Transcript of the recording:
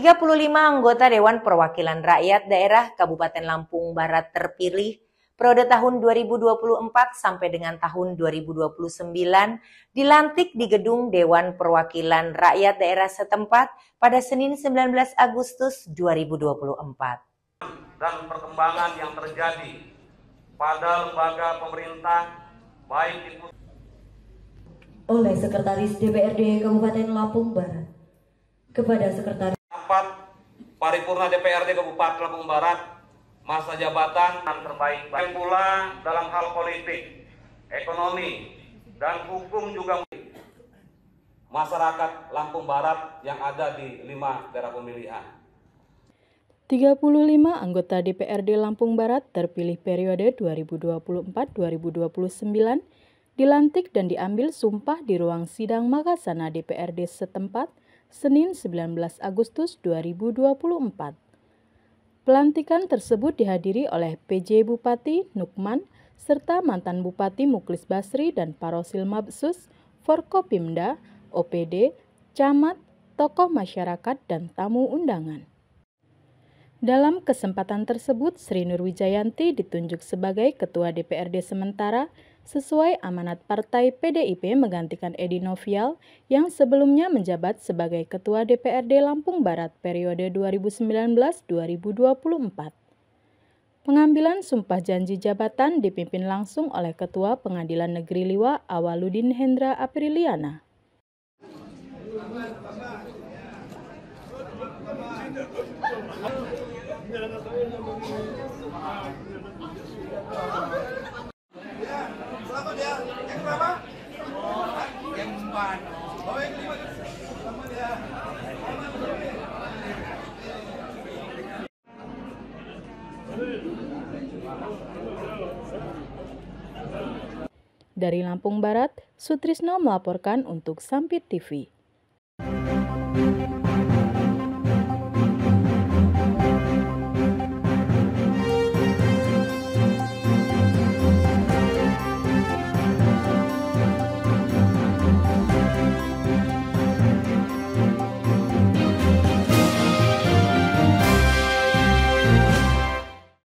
35 anggota Dewan Perwakilan Rakyat Daerah Kabupaten Lampung Barat terpilih periode tahun 2024 sampai dengan tahun 2029 dilantik di Gedung Dewan Perwakilan Rakyat Daerah setempat pada Senin 19 Agustus 2024. Dan perkembangan yang terjadi pada lembaga pemerintah baik itu oleh Sekretaris DPRD Kabupaten Lampung Barat kepada Sekretaris Rapat Paripurna DPRD Kabupaten Lampung Barat masa jabatan yang terbaik pula dalam hal politik, ekonomi, dan hukum juga masyarakat Lampung Barat yang ada di 5 daerah pemilihan. 35 anggota DPRD Lampung Barat terpilih periode 2024-2029 dilantik dan diambil sumpah di ruang sidang Makasana DPRD setempat Senin 19 Agustus 2024. Pelantikan tersebut dihadiri oleh PJ Bupati Nukman serta mantan Bupati Muklis Basri dan Parosil Mabsus, Forkopimda, OPD, camat, tokoh masyarakat, dan tamu undangan. Dalam kesempatan tersebut, Sri Nurwijayanti ditunjuk sebagai Ketua DPRD sementara sesuai amanat Partai PDIP menggantikan Edi Novial yang sebelumnya menjabat sebagai Ketua DPRD Lampung Barat periode 2019-2024. Pengambilan sumpah janji jabatan dipimpin langsung oleh Ketua Pengadilan Negeri Liwa Awaludin Hendra Apriliana. Selamat ya. Yang berapa? Yang 4. Oh, yang 5. Selamat ya. Dari Lampung Barat, Sutrisno melaporkan untuk Sampit TV.